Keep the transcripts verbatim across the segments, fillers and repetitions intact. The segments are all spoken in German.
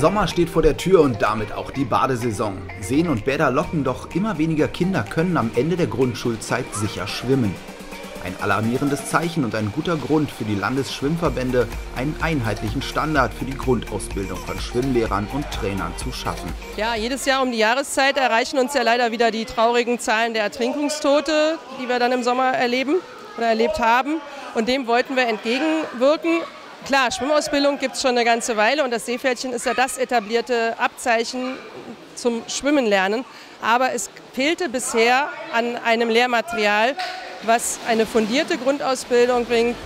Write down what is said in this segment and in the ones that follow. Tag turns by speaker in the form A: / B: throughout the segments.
A: Sommer steht vor der Tür und damit auch die Badesaison. Seen und Bäder locken, doch immer weniger Kinder können am Ende der Grundschulzeit sicher schwimmen. Ein alarmierendes Zeichen und ein guter Grund für die Landesschwimmverbände, einen einheitlichen Standard für die Grundausbildung von Schwimmlehrern und Trainern zu schaffen.
B: Ja, jedes Jahr um die Jahreszeit erreichen uns ja leider wieder die traurigen Zahlen der Ertrinkungstote, die wir dann im Sommer erleben oder erlebt haben. Und dem wollten wir entgegenwirken. Klar, Schwimmausbildung gibt es schon eine ganze Weile und das Seepferdchen ist ja das etablierte Abzeichen zum Schwimmen lernen. Aber es fehlte bisher an einem Lehrmaterial, was eine fundierte Grundausbildung bringt.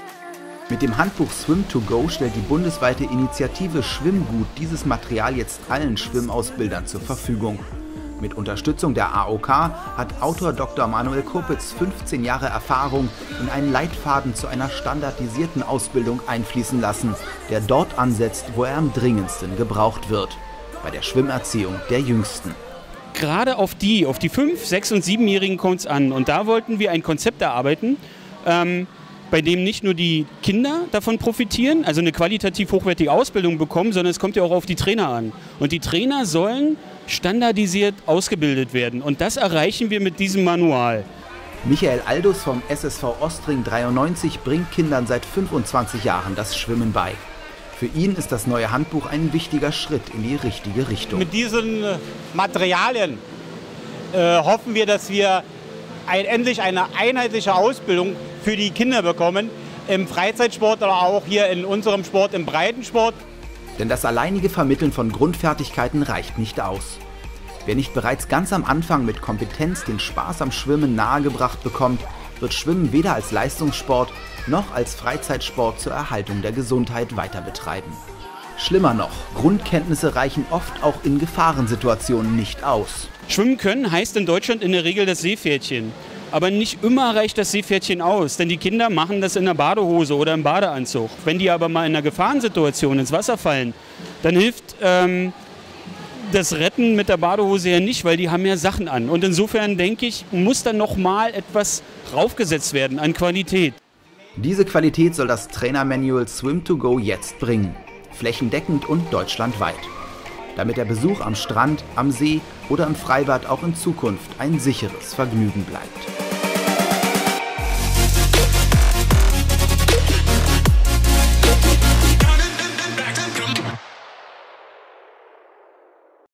A: Mit dem Handbuch Swim to Go stellt die bundesweite Initiative Schwimmgut dieses Material jetzt allen Schwimmausbildern zur Verfügung. Mit Unterstützung der A O K hat Autor Doktor Manuel Kopitz fünfzehn Jahre Erfahrung in einen Leitfaden zu einer standardisierten Ausbildung einfließen lassen, der dort ansetzt, wo er am dringendsten gebraucht wird: bei der Schwimmerziehung der Jüngsten.
C: Gerade auf die, auf die fünf-, sechs- und siebenjährigen kommt es an. Und da wollten wir ein Konzept erarbeiten, ähm, bei dem nicht nur die Kinder davon profitieren, also eine qualitativ hochwertige Ausbildung bekommen, sondern es kommt ja auch auf die Trainer an. Und die Trainer sollen standardisiert ausgebildet werden. Und das erreichen wir mit diesem Manual.
A: Michael Aldus vom S S V Ostring dreiundneunzig bringt Kindern seit fünfundzwanzig Jahren das Schwimmen bei. Für ihn ist das neue Handbuch ein wichtiger Schritt in die richtige Richtung.
D: Mit diesen Materialien äh, hoffen wir, dass wir ein, endlich eine einheitliche Ausbildung für die Kinder bekommen, im Freizeitsport, aber auch hier in unserem Sport, im Breitensport.
A: Denn das alleinige Vermitteln von Grundfertigkeiten reicht nicht aus. Wer nicht bereits ganz am Anfang mit Kompetenz den Spaß am Schwimmen nahegebracht bekommt, wird Schwimmen weder als Leistungssport noch als Freizeitsport zur Erhaltung der Gesundheit weiter betreiben. Schlimmer noch, Grundkenntnisse reichen oft auch in Gefahrensituationen nicht aus.
C: Schwimmen können heißt in Deutschland in der Regel das Seepferdchen. Aber nicht immer reicht das Seepferdchen aus, denn die Kinder machen das in der Badehose oder im Badeanzug. Wenn die aber mal in einer Gefahrensituation ins Wasser fallen, dann hilft ähm, das Retten mit der Badehose ja nicht, weil die haben ja Sachen an. Und insofern denke ich, muss dann noch mal etwas raufgesetzt werden an Qualität.
A: Diese Qualität soll das Trainermanual Swim to Go jetzt bringen. Flächendeckend und deutschlandweit. Damit der Besuch am Strand, am See oder im Freibad auch in Zukunft ein sicheres Vergnügen bleibt.